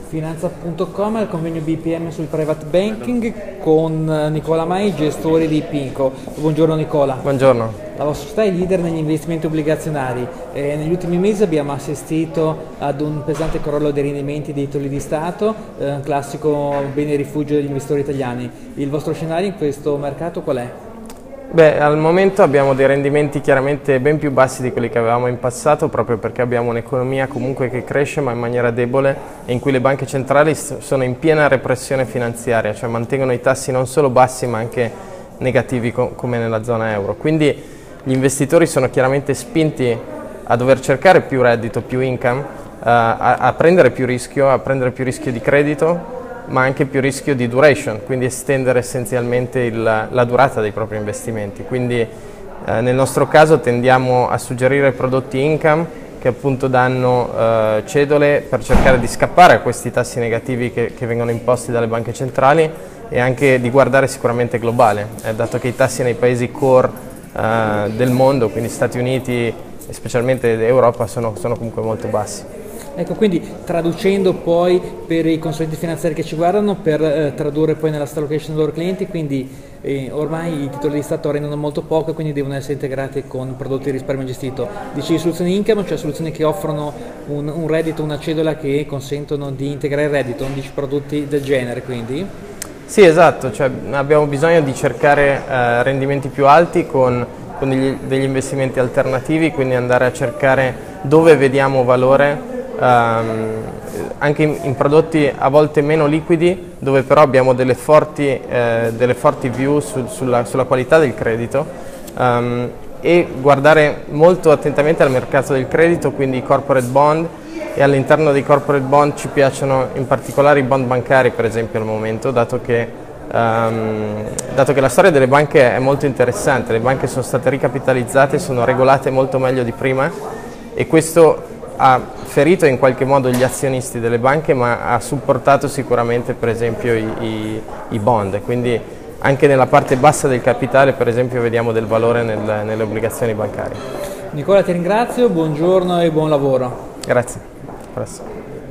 Finanza.com al convegno BPM sul private banking con Nicola Mai, gestore di Pinco. Buongiorno Nicola. Buongiorno. La vostra società è leader negli investimenti obbligazionari. Negli ultimi mesi abbiamo assistito ad un pesante crollo dei rendimenti dei titoli di Stato, un classico bene rifugio degli investitori italiani. Il vostro scenario in questo mercato qual è? Beh, al momento abbiamo dei rendimenti chiaramente ben più bassi di quelli che avevamo in passato, proprio perché abbiamo un'economia comunque che cresce ma in maniera debole e in cui le banche centrali sono in piena repressione finanziaria, cioè mantengono i tassi non solo bassi ma anche negativi come nella zona euro. Quindi gli investitori sono chiaramente spinti a dover cercare più reddito, più income, a prendere più rischio di credito, ma anche più rischio di duration, quindi estendere essenzialmente la durata dei propri investimenti. Quindi nel nostro caso tendiamo a suggerire prodotti income che appunto danno cedole per cercare di scappare a questi tassi negativi che vengono imposti dalle banche centrali e anche di guardare sicuramente globale, dato che i tassi nei paesi core del mondo, quindi Stati Uniti e specialmente Europa, sono comunque molto bassi. Ecco, quindi traducendo poi per i consulenti finanziari che ci guardano, per tradurre poi nella asset allocation dei loro clienti, quindi ormai i titoli di Stato rendono molto poco e quindi devono essere integrati con prodotti di risparmio gestito. Dicevi soluzioni income, cioè soluzioni che offrono un reddito, una cedola che consentono di integrare il reddito, non dici prodotti del genere quindi? Sì, esatto, cioè abbiamo bisogno di cercare rendimenti più alti con degli investimenti alternativi, quindi andare a cercare dove vediamo valore anche in prodotti a volte meno liquidi, dove però abbiamo delle forti view sulla qualità del credito, e guardare molto attentamente al mercato del credito, quindi i corporate bond, e all'interno dei corporate bond ci piacciono in particolare i bond bancari, per esempio, al momento, dato che la storia delle banche è molto interessante. Le banche sono state ricapitalizzate, sono regolate molto meglio di prima e questo ha ferito in qualche modo gli azionisti delle banche, ma ha supportato sicuramente per esempio i bond, quindi anche nella parte bassa del capitale per esempio vediamo del valore nelle obbligazioni bancarie. Nicola, ti ringrazio, buongiorno e buon lavoro. Grazie.